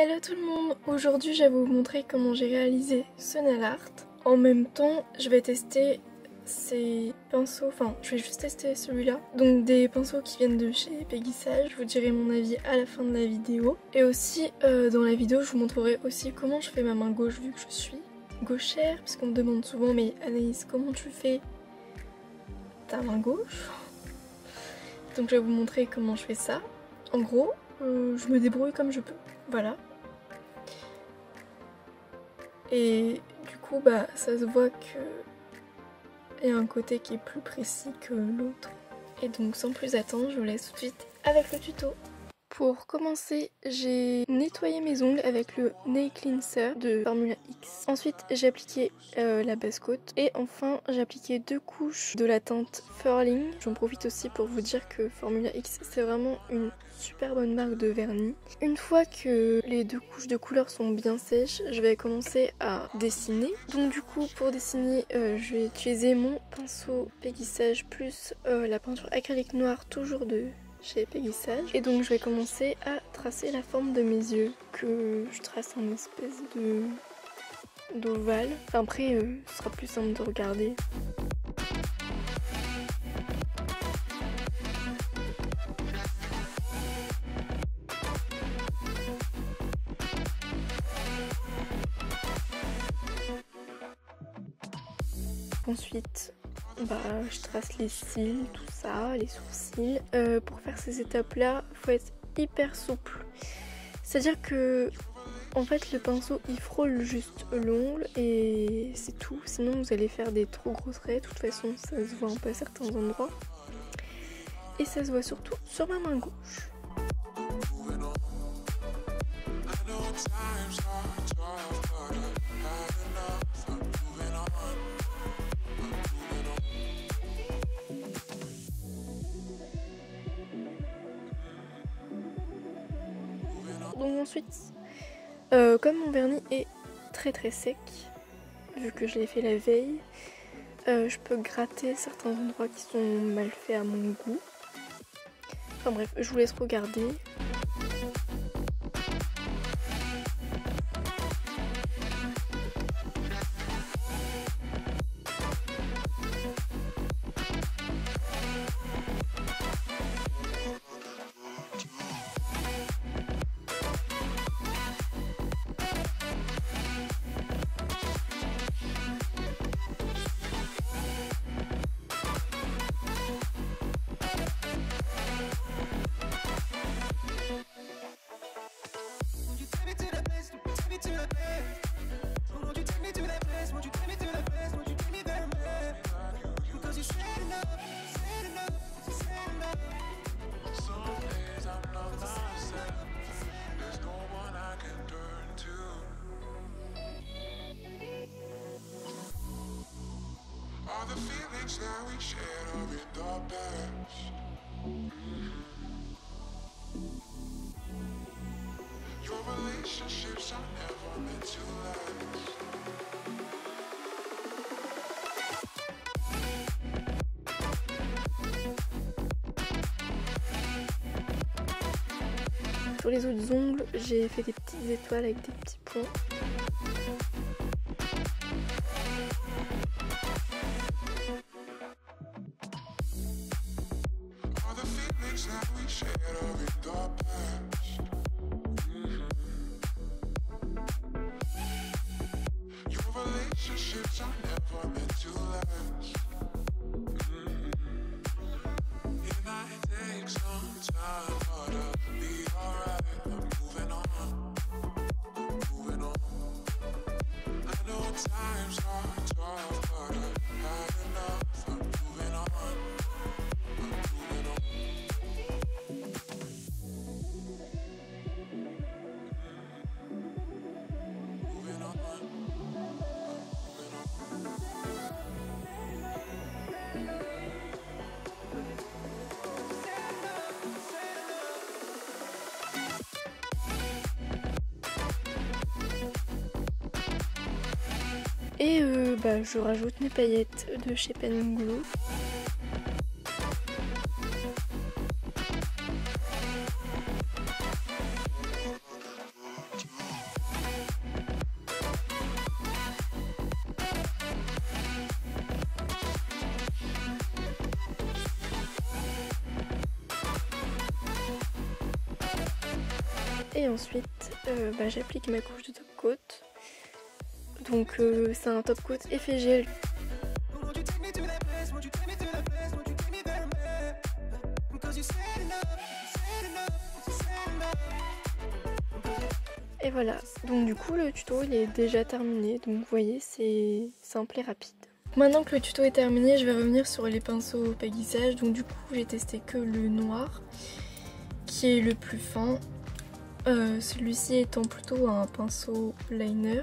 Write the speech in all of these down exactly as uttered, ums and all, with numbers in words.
Hello tout le monde, aujourd'hui je vais vous montrer comment j'ai réalisé ce nail art. En même temps je vais tester ces pinceaux, enfin je vais juste tester celui-là. Donc des pinceaux qui viennent de chez Peggy Sage, je vous dirai mon avis à la fin de la vidéo. Et aussi euh, dans la vidéo je vous montrerai aussi comment je fais ma main gauche vu que je suis gauchère. Parce qu'on me demande souvent mais Anaïs comment tu fais ta main gauche? Donc je vais vous montrer comment je fais ça. En gros euh, je me débrouille comme je peux. Voilà. Et du coup, bah, ça se voit qu'il y a un côté qui est plus précis que l'autre. Et donc, sans plus attendre, je vous laisse tout de suite avec le tuto. Pour commencer, j'ai nettoyé mes ongles avec le Nail Cleanser de Formula X. Ensuite, j'ai appliqué euh, la base coat. Et enfin, j'ai appliqué deux couches de la teinte Furling. J'en profite aussi pour vous dire que Formula X, c'est vraiment une super bonne marque de vernis. Une fois que les deux couches de couleur sont bien sèches, je vais commencer à dessiner. Donc du coup, pour dessiner, euh, je vais utiliser mon pinceau Peggy Sage plus euh, la peinture acrylique noire, toujours de chez Peggy Sage. Et donc je vais commencer à tracer la forme de mes yeux, que je trace en espèce de d'ovale. Enfin, après euh, ce sera plus simple de regarder. Ensuite bah, je trace les cils, tout ça, les sourcils. Euh, pour faire ces étapes là, il faut être hyper souple. C'est à dire que en fait le pinceau il frôle juste l'ongle et c'est tout. Sinon vous allez faire des trop grosses raies. De toute façon ça se voit un peu à certains endroits. Et ça se voit surtout sur ma main gauche. Donc ensuite, euh, comme mon vernis est très très sec, vu que je l'ai fait la veille, euh, je peux gratter certains endroits qui sont mal faits à mon goût. Enfin bref, je vous laisse regarder. The feelings that we shared are in the past. Your relationships are never meant to last. Sur les autres ongles, j'ai fait des petites étoiles avec des petits points. Et euh, bah, je rajoute mes paillettes de chez Pen Glue. Et ensuite euh, bah, j'applique ma couche de top coat. Donc euh, c'est un top coat effet gel. Et voilà, donc du coup le tuto il est déjà terminé, donc vous voyez c'est simple et rapide. Maintenant que le tuto est terminé, je vais revenir sur les pinceaux pâlissage. Donc du coup j'ai testé que le noir qui est le plus fin, euh, celui-ci étant plutôt un pinceau liner.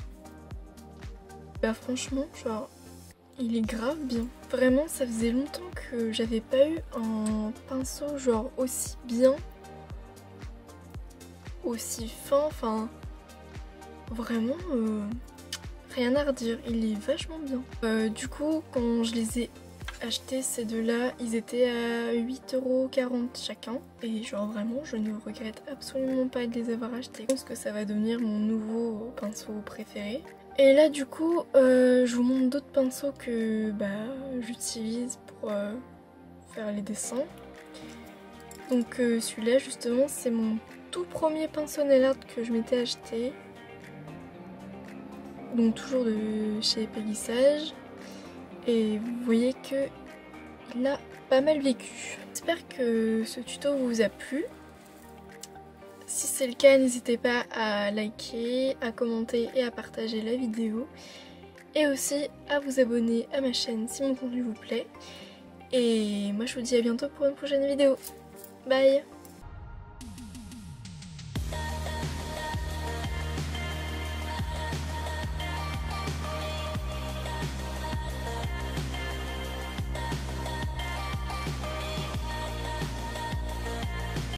Bah franchement genre il est grave bien. Vraiment ça faisait longtemps que j'avais pas eu un pinceau genre aussi bien, aussi fin, enfin vraiment euh, rien à redire, il est vachement bien. Euh, du coup quand je les ai achetés ces deux là, ils étaient à huit euros quarante chacun et genre vraiment je ne regrette absolument pas de les avoir achetés. Je pense que ça va devenir mon nouveau pinceau préféré. Et là du coup euh, je vous montre d'autres pinceaux que bah, j'utilise pour euh, faire les dessins. Donc euh, celui-là justement c'est mon tout premier pinceau nail art que je m'étais acheté. Donc toujours de chez Pélissage. Et vous voyez que il a pas mal vécu. J'espère que ce tuto vous a plu. Si c'est le cas, n'hésitez pas à liker, à commenter et à partager la vidéo. Et aussi à vous abonner à ma chaîne si mon contenu vous plaît. Et moi je vous dis à bientôt pour une prochaine vidéo. Bye!